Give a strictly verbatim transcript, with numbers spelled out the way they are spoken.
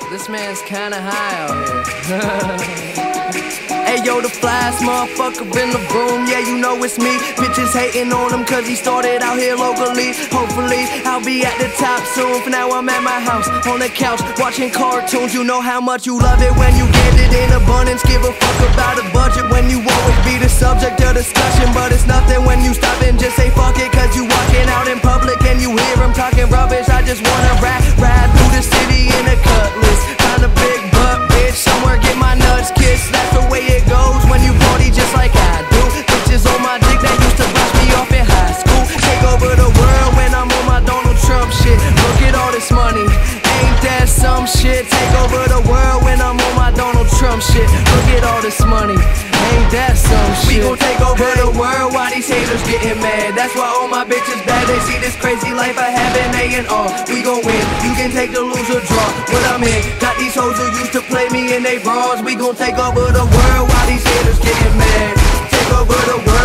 This man's kinda high out here. Hey yo, the flyest motherfucker in the room, yeah, you know it's me. Bitches hating on him cause he started out here locally. Hopefully, I'll be at the top soon. For now I'm at my house, on the couch, watching cartoons. You know how much you love it when you get it in abundance. Give a fuck about a budget when you always be the subject of discussion. But it's nothing when you stop and just say fuck it. Cause you walking out in public and you hear him talking rubbish. I just wanna rap, ride through the city in a cutlass. Find a big butt, bitch, somewhere get my nuts kissed. That's the way it goes when you party just like I do. Bitches on my dick that used to brush me off in high school. Take over the world when I'm on my Donald Trump shit. Look at all this money, ain't that some shit? Take over the world when I'm on my Donald Trump shit. Look at all this money, ain't that some shit? We gon' take over the world while these haters getting mad. That's why all my bitches bad. They see this crazy life I have in A and R. We gon' win, you can take the lose or draw. What I'm in, got these hoes who used to play me in they bras. We gon' take over the world while these haters getting mad. Take over the world.